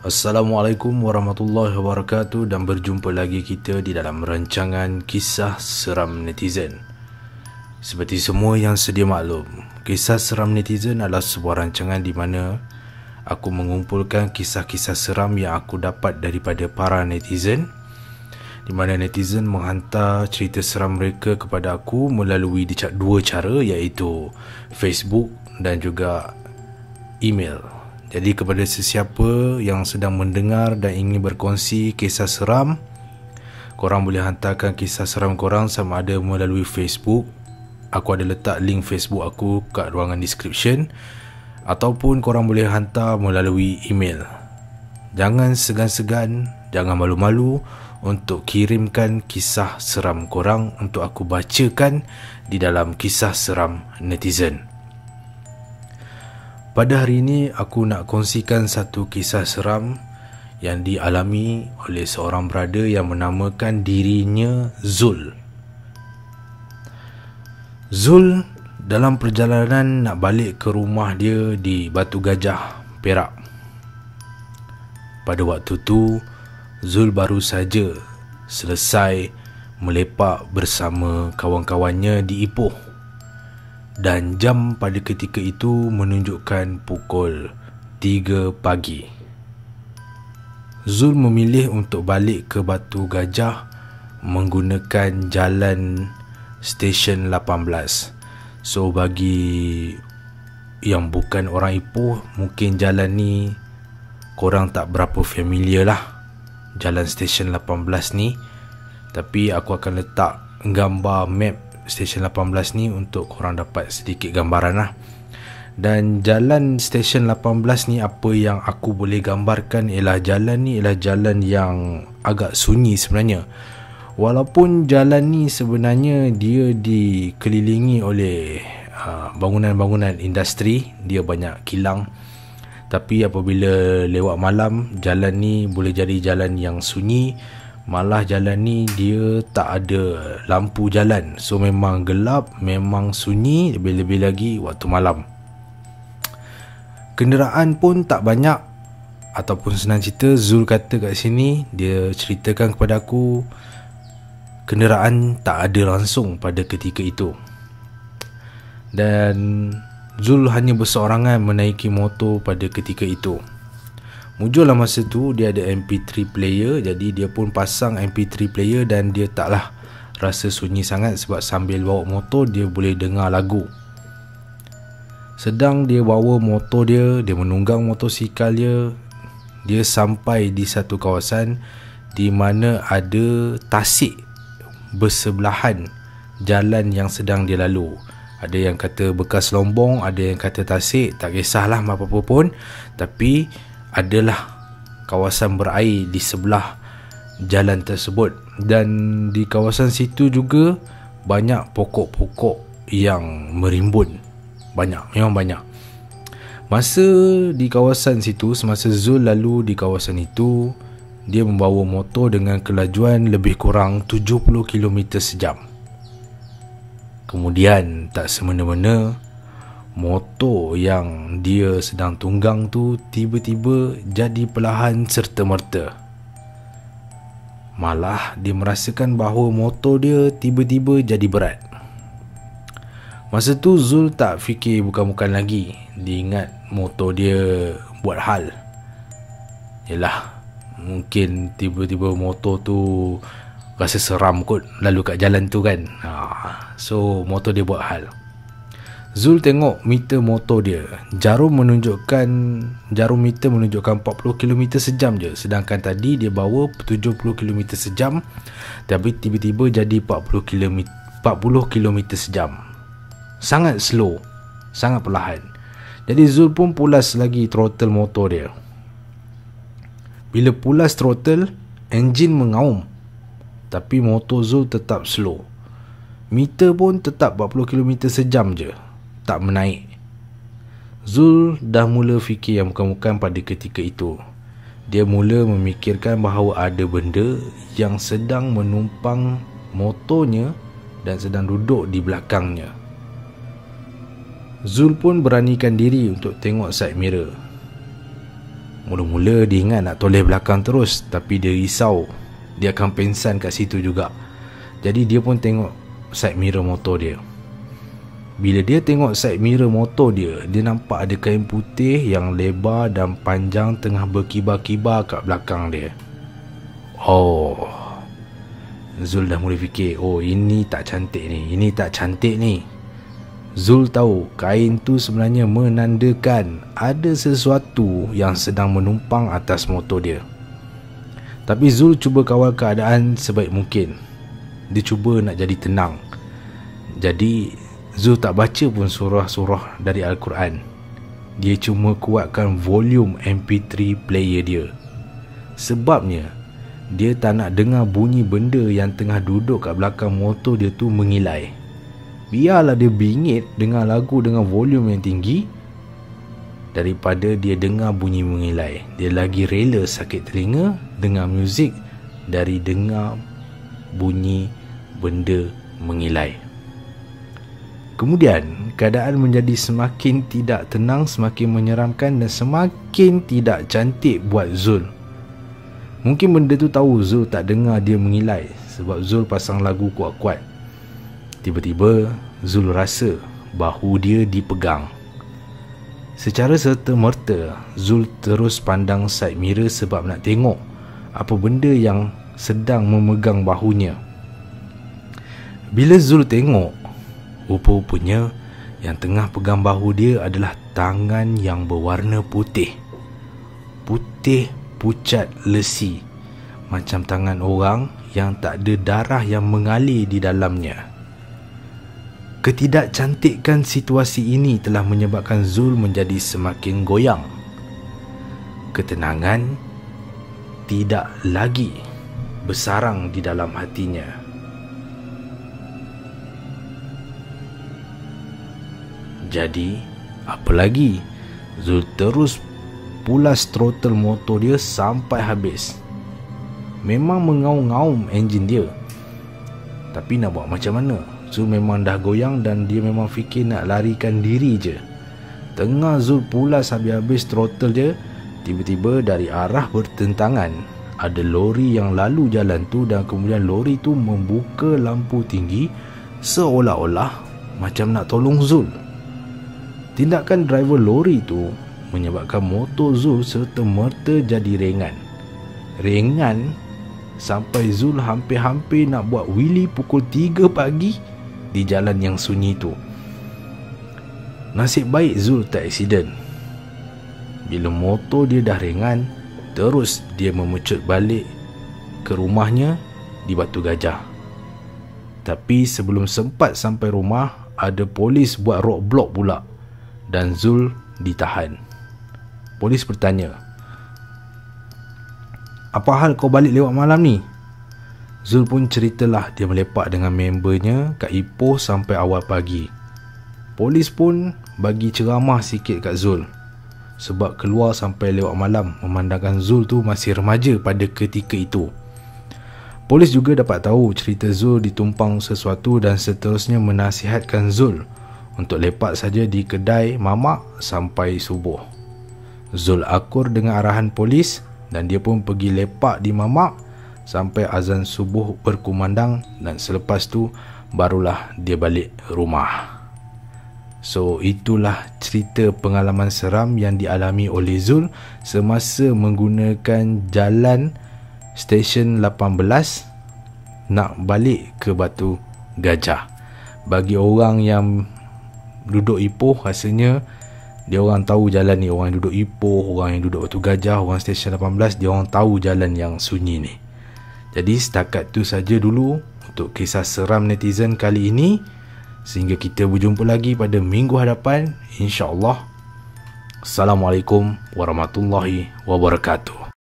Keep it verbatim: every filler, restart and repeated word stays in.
Assalamualaikum warahmatullahi wabarakatuh, dan berjumpa lagi kita di dalam rancangan Kisah Seram Netizen. Seperti semua yang sedia maklum, Kisah Seram Netizen adalah sebuah rancangan di mana aku mengumpulkan kisah-kisah seram yang aku dapat daripada para netizen, di mana netizen menghantar cerita seram mereka kepada aku melalui dua cara, iaitu Facebook dan juga email. Jadi kepada sesiapa yang sedang mendengar dan ingin berkongsi kisah seram, korang boleh hantarkan kisah seram korang sama ada melalui Facebook. Aku ada letak link Facebook aku kat ruangan description, ataupun korang boleh hantar melalui email. Jangan segan-segan, jangan malu-malu untuk kirimkan kisah seram korang untuk aku bacakan di dalam Kisah Seram Netizen. Pada hari ini aku nak kongsikan satu kisah seram yang dialami oleh seorang brother yang menamakan dirinya Zul. Zul dalam perjalanan nak balik ke rumah dia di Batu Gajah, Perak. Pada waktu tu, Zul baru saja selesai melepak bersama kawan-kawannya di Ipoh. Dan jam pada ketika itu menunjukkan pukul tiga pagi. Zul memilih untuk balik ke Batu Gajah menggunakan jalan stesen lapan belas. So bagi yang bukan orang Ipoh, mungkin jalan ni korang tak berapa familiar lah, jalan stesen lapan belas ni. Tapi aku akan letak gambar map stesen lapan belas ni untuk korang dapat sedikit gambaran lah. Dan jalan stesen lapan belas ni, apa yang aku boleh gambarkan ialah jalan ni ialah jalan yang agak sunyi sebenarnya. Walaupun jalan ni sebenarnya dia dikelilingi oleh uh, bangunan-bangunan industri, dia banyak kilang. Tapi apabila lewat malam, jalan ni boleh jadi jalan yang sunyi. Malah jalan ni dia tak ada lampu jalan. So memang gelap, memang sunyi, lebih-lebih lagi waktu malam. Kenderaan pun tak banyak. Ataupun senang cerita, Zul kata kat sini, dia ceritakan kepada aku, kenderaan tak ada langsung pada ketika itu. Dan Zul hanya berseorangan menaiki motor pada ketika itu. Mujurlah masa tu dia ada M P three player, jadi dia pun pasang M P three player dan dia taklah rasa sunyi sangat sebab sambil bawa motor dia boleh dengar lagu. Sedang dia bawa motor dia, dia menunggang motosikal dia, dia sampai di satu kawasan di mana ada tasik bersebelahan jalan yang sedang dia lalu. Ada yang kata bekas lombong, ada yang kata tasik, tak kisahlah apa-apa pun. Tapi adalah kawasan berair di sebelah jalan tersebut. Dan di kawasan situ juga banyak pokok-pokok yang merimbun. Banyak, memang banyak. Masa di kawasan situ, semasa Zul lalu di kawasan itu, dia membawa motor dengan kelajuan lebih kurang tujuh puluh kilometer sejam. Kemudian tak semena-mena, motor yang dia sedang tunggang tu tiba-tiba jadi perlahan serta-merta. Malah dia merasakan bahawa motor dia tiba-tiba jadi berat. Masa tu Zul tak fikir bukan-bukan lagi. Dia ingat motor dia buat hal. Yelah, mungkin tiba-tiba motor tu rasa seram kot lalu kat jalan tu kan. ha, So motor dia buat hal. Zul tengok meter motor dia, jarum menunjukkan jarum meter menunjukkan empat puluh kilometer sejam je. Sedangkan tadi dia bawa tujuh puluh kilometer sejam, tapi tiba-tiba jadi empat puluh kilometer sejam. Sangat slow, sangat perlahan. Jadi Zul pun pulas lagi throttle motor dia. Bila pulas throttle, enjin mengaum, tapi motor Zul tetap slow. Meter pun tetap empat puluh kilometer sejam je, tak menaik. Zul dah mula fikir yang bukan-bukan pada ketika itu. Dia mula memikirkan bahawa ada benda yang sedang menumpang motornya dan sedang duduk di belakangnya. Zul pun beranikan diri untuk tengok side mirror. Mula-mula dia ingat nak toleh belakang terus, tapi dia risau dia akan pengsan kat situ juga. Jadi dia pun tengok side mirror motor dia. Bila dia tengok side mirror motor dia, dia nampak ada kain putih yang lebar dan panjang tengah berkibar-kibar kat belakang dia. Oh, Zul dah mula fikir, oh ini tak cantik ni, ini tak cantik ni. Zul tahu kain tu sebenarnya menandakan ada sesuatu yang sedang menumpang atas motor dia. Tapi Zul cuba kawal keadaan sebaik mungkin. Dia cuba nak jadi tenang. Jadi Zul tak baca pun surah-surah dari Al-Quran. Dia cuma kuatkan volume M P three player dia. Sebabnya dia tak nak dengar bunyi benda yang tengah duduk kat belakang motor dia tu mengilai. Biarlah dia bingit dengar lagu dengan volume yang tinggi daripada dia dengar bunyi mengilai. Dia lagi rela sakit telinga dengar muzik dari dengar bunyi benda mengilai. Kemudian keadaan menjadi semakin tidak tenang, semakin menyeramkan dan semakin tidak cantik buat Zul. Mungkin benda tu tahu Zul tak dengar dia mengilai sebab Zul pasang lagu kuat-kuat. Tiba-tiba Zul rasa bahu dia dipegang. Secara serta-merta Zul terus pandang side mirror sebab nak tengok apa benda yang sedang memegang bahunya. Bila Zul tengok, rupa-rupanya yang tengah pegang bahu dia adalah tangan yang berwarna putih. Putih pucat lesi, macam tangan orang yang tak ada darah yang mengalir di dalamnya. Ketidakcantikan situasi ini telah menyebabkan Zul menjadi semakin goyang. Ketenangan tidak lagi bersarang di dalam hatinya. Jadi, apa lagi? Zul terus pulas throttle motor dia sampai habis. Memang mengaum-ngaum enjin dia, tapi nak buat macam mana? Zul memang dah goyang dan dia memang fikir nak larikan diri je. Tengah Zul pulas habis-habis throttle je, tiba-tiba dari arah bertentangan ada lori yang lalu jalan tu, dan kemudian lori tu membuka lampu tinggi seolah-olah macam nak tolong Zul. Tindakan driver lori tu menyebabkan motor Zul serta-merta jadi ringan. Ringan sampai Zul hampir-hampir nak buat wheelie pukul tiga pagi di jalan yang sunyi tu. Nasib baik Zul tak aksiden. Bila motor dia dah ringan, terus dia memecut balik ke rumahnya di Batu Gajah. Tapi sebelum sempat sampai rumah, ada polis buat roadblock pula dan Zul ditahan. Polis bertanya, "Apa hal kau balik lewat malam ni?" Zul pun ceritalah dia melepak dengan membernya kat Ipoh sampai awal pagi. Polis pun bagi ceramah sikit kat Zul sebab keluar sampai lewat malam, memandangkan Zul tu masih remaja pada ketika itu. Polis juga dapat tahu cerita Zul ditumpang sesuatu dan seterusnya menasihatkan Zul untuk lepak saja di kedai mamak sampai subuh. Zul akur dengan arahan polis dan dia pun pergi lepak di mamak sampai azan subuh berkumandang, dan selepas tu barulah dia balik rumah. So itulah cerita pengalaman seram yang dialami oleh Zul semasa menggunakan jalan stesen lapan belas nak balik ke Batu Gajah. Bagi orang yang duduk Ipoh, rasanya dia orang tahu jalan ni. Orang yang duduk Ipoh, orang yang duduk Batu Gajah, orang stesen lapan belas, dia orang tahu jalan yang sunyi ni. Jadi setakat tu saja dulu untuk kisah seram netizen kali ini. Sehingga kita berjumpa lagi pada minggu hadapan, insya-Allah. Assalamualaikum warahmatullahi wabarakatuh.